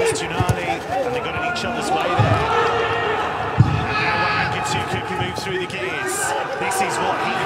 towards Giannani, and they got in each other's way there. And now Wahangituku can move through the gears. This is what he